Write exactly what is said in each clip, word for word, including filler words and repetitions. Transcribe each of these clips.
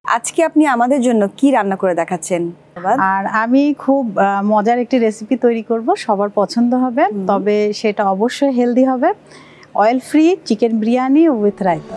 আজকে আপনি আমাদের জন্য কি রান্না করে দেখাচ্ছেন? আর আমি খুব মজার একটি রেসিপি তৈরি করব, সবার পছন্দ হবে, তবে সেটা অবশ্যই হেলদি হবে। Oil free chicken biryani with raita.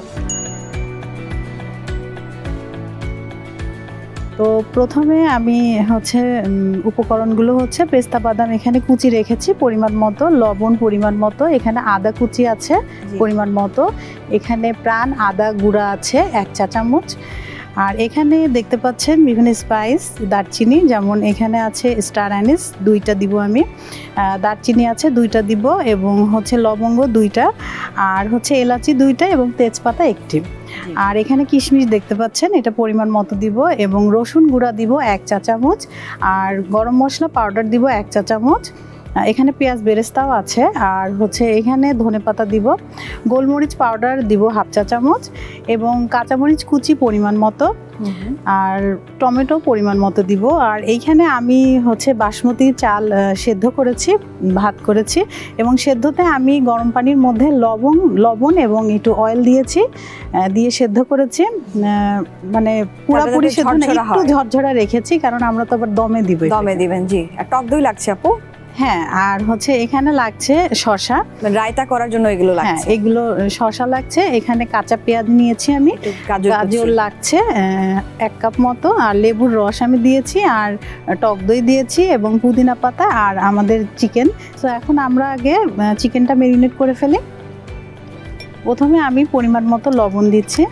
তো প্রথমে আমি হচ্ছে উপকরণগুলো হচ্ছে পেস্তা বাদাম এখানে কুচি রেখেছি পরিমাণ মতো, লবণ পরিমাণ মতো, এখানে আদা কুচি আছে পরিমাণ মতো, এখানে প্রাণ আদা গুঁড়া আছে এক চা চামচ, আর এখানে দেখতে পাচ্ছেন বিভিন্ন স্পাইস, দারচিনি যেমন এখানে আছে স্টার অ্যানিস দুইটা দিব আমি, দারচিনি আছে দুইটা দিব, এবং হচ্ছে লবঙ্গ দুইটা, আর হচ্ছে এলাচি দুইটা, এবং তেজপাতা একটি। আর এখানে কিশমিশ দেখতে পাচ্ছেন, এটা পরিমাণ মতো দিব, এবং রসুন গুঁড়া দিব এক চা চামচ, আর গরম মশলা পাউডার দিব এক চা চামচ, এখানে পেঁয়াজ বেরেস্তাও আছে, আর হচ্ছে এখানে ধনেপাতা দিব, গোলমরিচ পাউডার দিব হাফ চা চামচ, এবং কাঁচামরিচ কুচি পরিমাণ মতো, আর টমেটো পরিমাণ মতো দিব। আর এইখানে আমি হচ্ছে বাসমতি চাল সেদ্ধ করেছি, ভাত করেছি, এবং সেদ্ধতে আমি গরম পানির মধ্যে লবণ লবণ এবং একটু অয়েল দিয়েছি, দিয়ে সেদ্ধ করেছি, মানে পুরোপুরি সেদ্ধ না, একটু ঝরঝরা রেখেছি, কারণ আমরা তো আবার দমে দিব। দমে দিবেন, জি। আর টক দই লাগছে আপু? হ্যাঁ, আর হচ্ছে এখানে লাগছে শসা, রায়তা করার জন্য এগুলো লাগছে। হ্যাঁ, এগুলো শসা লাগছে, এখানে কাঁচা পেঁয়াজ নিয়েছি আমি, গাজর লাগছে এক কাপ মতো, আর লেবুর রস আমি দিয়েছি, আর টক দই দিয়েছি, এবং পুদিনা পাতা, আর আমাদের চিকেন। তো এখন আমরা আগে চিকেনটা ম্যারিনেট করে ফেলি। প্রথমে আমি পরিমাণ মতো লবণ দিচ্ছি,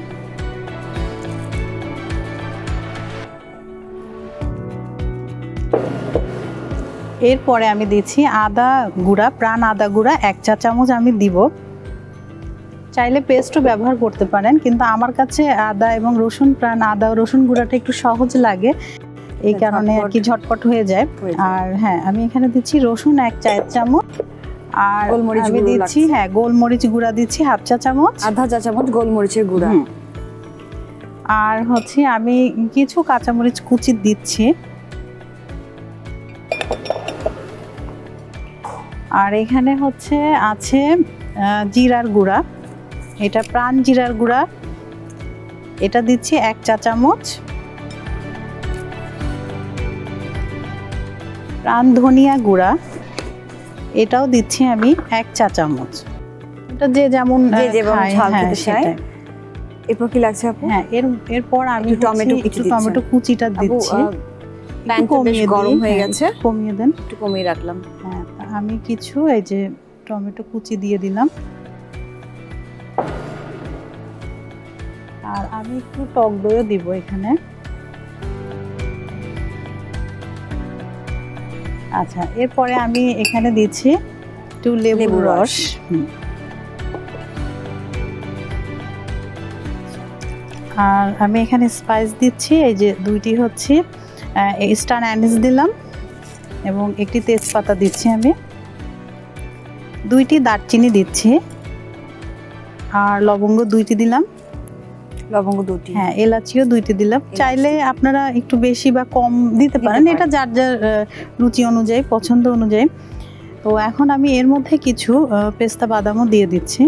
এরপরে আমি দিচ্ছি আদা গুঁড়া, প্রাণ আদা গুঁড়া এক চা চামচ আমি দিব, চাইলে পেস্টও ব্যবহার করতে পারেন, কিন্তু আমার কাছে আদা এবং রসুন, প্রাণ আদা রসুন গুঁড়াটা একটু সহজ লাগে, এই কারণে আর কি ঝটপট হয়ে যায়। আর হ্যাঁ, আমি এখানে দিচ্ছি রসুন এক চা চামচ, আর আমি দিচ্ছি হ্যাঁ গোলমরিচ গুঁড়া দিচ্ছি হাফ চা চামচ, আধা চা চামচ গোলমরিচের গুঁড়া, আর হচ্ছে আমি কিছু কাঁচামরিচ কুচি দিচ্ছি, আর এখানে হচ্ছে আছে জিরার গুঁড়া, এটা প্রাণ জিরার গুঁড়া, এটা দিচ্ছি এক চা চামচ, প্রাণ ধনিয়া গুঁড়া এটাও দিচ্ছি আমি এক চা চামচ, এটা যে যেমন এরপর কি লাগছে আপু? হ্যাঁ, এর এরপর আমি টমেটো একটু টমেটো কুচিটা দিচ্ছি, প্যানটা বেশ গরম হয়ে গেছে, কমিয়ে দেন, একটু কমিয়ে রাখলাম। হ্যাঁ, আমি কিছু এই যে টমেটো কুচি দিয়ে দিলাম, আর আমি একটু টক দইও দিব এখানে। আচ্ছা, এরপরে আমি এখানে দিচ্ছি একটু লেবুর রস, আর আমি এখানে স্পাইস দিচ্ছি, এই যে দুইটি হচ্ছে স্টার অ্যানিস দিলাম, এবং একটি তেজপাতা দিচ্ছি আমি, দুইটি দারচিনি দিচ্ছি, আর লবঙ্গ দুইটি দিলাম, লবঙ্গ দুটি, হ্যাঁ এলাচিও দুইটি দিলাম, চাইলে আপনারা একটু বেশি বা কম দিতে পারেন, এটা যার যার রুচি অনুযায়ী, পছন্দ অনুযায়ী। তো এখন আমি এর মধ্যে কিছু পেস্তা বাদামও দিয়ে দিচ্ছি,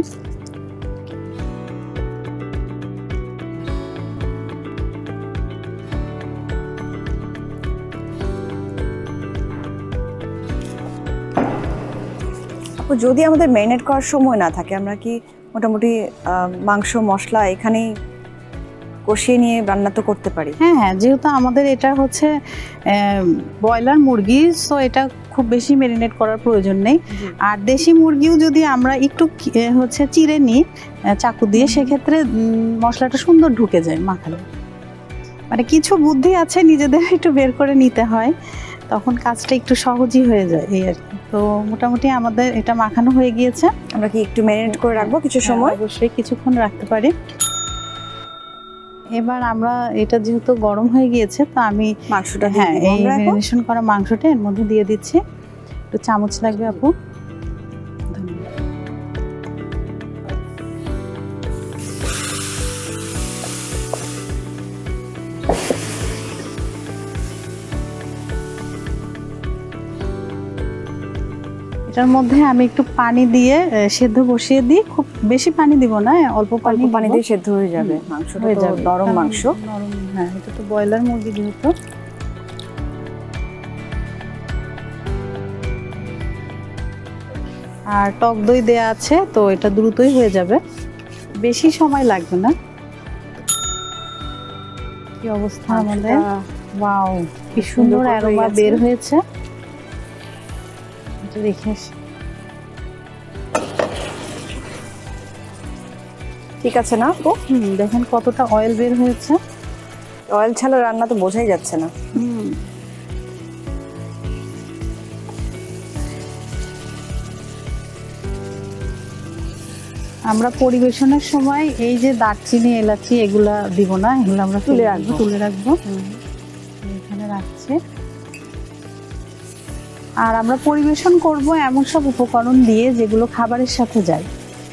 যদি আমাদের ম্যারিনেট করার সময় না থাকে, আমরা কি মোটামুটি মাংস মশলা এখানেই কষিয়ে নিয়ে রান্না তো করতে পারি? হ্যাঁ হ্যাঁ, যেহেতু আমাদের এটা হচ্ছে ব্রয়লার মুরগি, সো এটা খুব বেশি ম্যারিনেট করার প্রয়োজন নেই। আর দেশি মুরগিও যদি আমরা একটু হচ্ছে চিড়ে নিই চাকু দিয়ে, সেক্ষেত্রে মশলাটা সুন্দর ঢুকে যায় মাখালে। মানে কিছু বুদ্ধি আছে, নিজেদের একটু বের করে নিতে হয়, তখন কাজটা একটু সহজই হয়ে যায়, এই আর কি। তো মোটামুটি আমাদের এটা মাখানো হয়ে গিয়েছে, আমরা কি একটু ম্যারিনেট করে রাখবো কিছু সময়? অবশ্যই কিছুক্ষণ রাখতে পারি। এবার আমরা এটা যেহেতু গরম হয়ে গিয়েছে, তো আমি মাংসটা হ্যাঁ এই ম্যারিনেশন করা মাংসটা এর মধ্যে দিয়ে দিচ্ছি, একটু চামচ লাগবে আপু। এটার মধ্যে আমি একটু পানি দিয়ে সেদ্ধ বসিয়ে দিই, খুব বেশি পানি দিব না, অল্প পানি পানি দিয়ে সেদ্ধ হয়ে যাবে। মাংসটা তো নরম মাংস। নরম, হ্যাঁ, এটা তো ব্রয়লার মুরগি যেহেতু। আর টক দই দেয়া আছে, তো এটা দ্রুতই হয়ে যাবে, বেশি সময় লাগবে না। কি অবস্থা আমাদের, ওয়াও কি সুন্দর অ্যারোমা বের হয়েছে। এটা দেখে আসি। ঠিক আছে না আপু? হুম, দেখেন কতটা অয়েল বের হয়েছে। অয়েল ছাড়া রান্না তো বোঝাই যাচ্ছে না। হুম, আমরা পরিবেশনের সময় এই যে দারচিনি এলাচি এগুলা দিব না, এগুলো আমরা তুলে রাখবো তুলে রাখবো এখানে রাখছি। আর আমরা পরিবেশন করব এমন সব উপকরণ দিয়ে যেগুলো খাবারের সাথে যায়।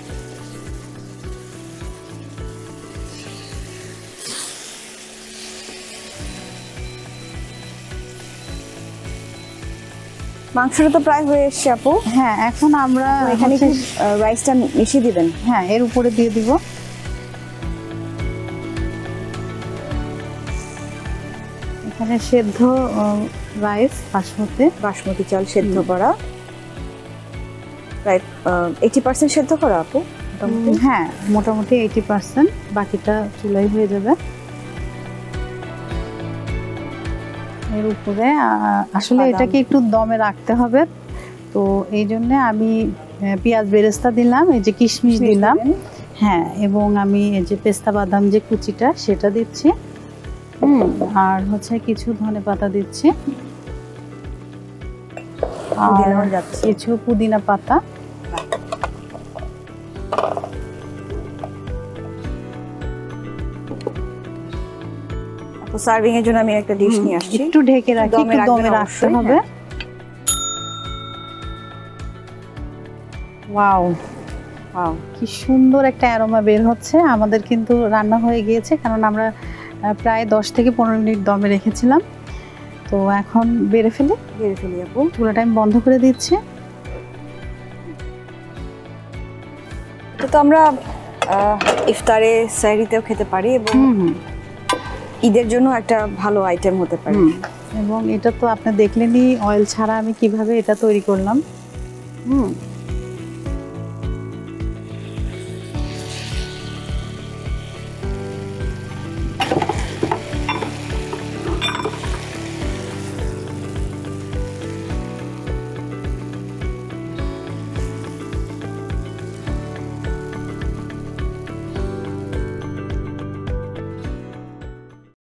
মাংসটা তো প্রায় হয়ে এসছে আপু। হ্যাঁ, এখন আমরা এখানে রাইসটা মিশিয়ে দিবেন। হ্যাঁ, এর উপরে দিয়ে দিব। এখানে সেদ্ধ রাইস, বাসমতি বাসমতি চাল সেদ্ধ করা, প্রায় এইটি পার্সেন্ট সেদ্ধ করা আপু। হ্যাঁ, মোটামুটি এইটি পার্সেন্ট, বাকিটা চুলাই হয়ে যাবে। এর উপরে আসলে এটাকে একটু দমে রাখতে হবে, তো এই জন্য আমি পেঁয়াজ বেরেস্তা দিলাম, এই যে কিশমিশ দিলাম, হ্যাঁ, এবং আমি এই যে পেস্তা বাদাম যে কুচিটা সেটা দিচ্ছি, হুম, আর হচ্ছে কিছু ধনেপাতা দিচ্ছি, আর কিছু পুদিনা পাতা। সার্ভিং এর জন্য আমি একটা ডিশ নিয়ে আসছি। একটু ঢেকে রাখি, একটু দমে রাখতে হবে। ওয়াও ওয়াও, কি সুন্দর একটা অ্যারোমা বের হচ্ছে। আমাদের কিন্তু রান্না হয়ে গিয়েছে, কারণ আমরা প্রায় দশ থেকে পনেরো মিনিট দমে রেখেছিলাম। তো এখন বেড়ে ফেলি বেড়ে ফেলি আপু। চুলাটা আমি বন্ধ করে দিচ্ছি। তো আমরা ইফতারে সাহরিতেও খেতে পারি এবং ঈদের জন্য একটা ভালো আইটেম হতে পারে। এবং এটা তো আপনি দেখলেনই অয়েল ছাড়া আমি কিভাবে এটা তৈরি করলাম। হুম